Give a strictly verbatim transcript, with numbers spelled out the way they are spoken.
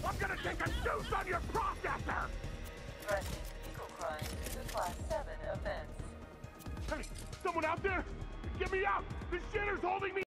I'm gonna take a deuce on your processor! Threatening equal crime is a class seven offense. Hey, someone out there? Get me out! The shitter's holding me!